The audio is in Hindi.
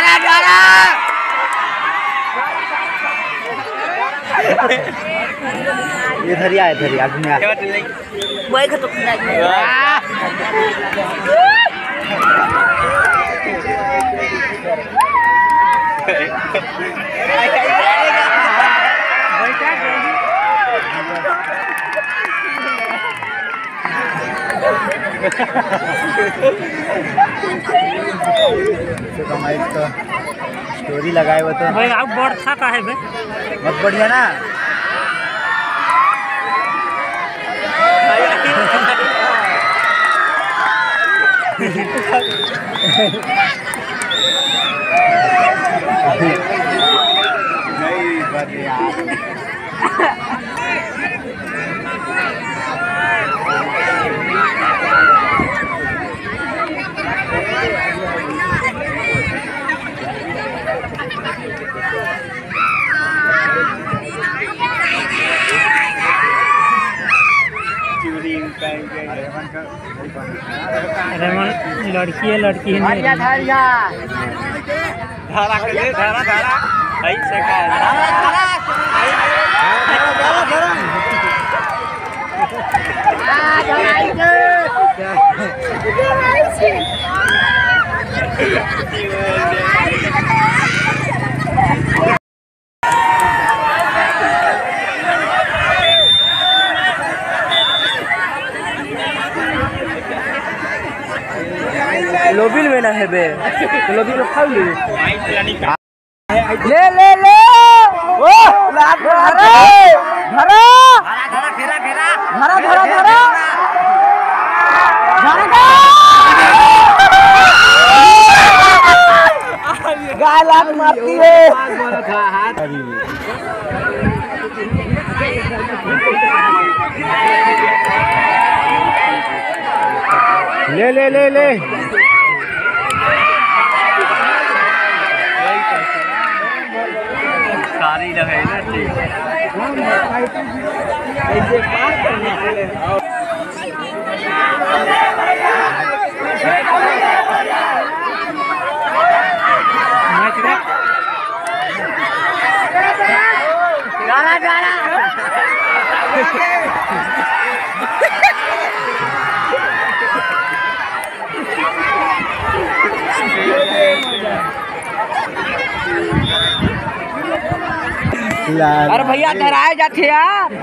ये धरिया है धरिया दुनिया वही खतो खुदा स्टोरी लगाए वो तो भाई आप बोर्ड था का है भाई बहुत बढ़िया ना नहीं बढ़िया लड़की है लड़की है धरिया धरिया धारा के धारा धारा ऐसे का लोबिल में ना है बे तो लोबिल को खाओ ले ले ले ले ओ लाग धरा धरा धरा फेरा फेरा धरा धरा धरा धरा गाय लाग मारती है ले ले ले ले सारी लगे ना ऐसे बात करने के लिए गाना गाना अरे भैया डराए जाते यार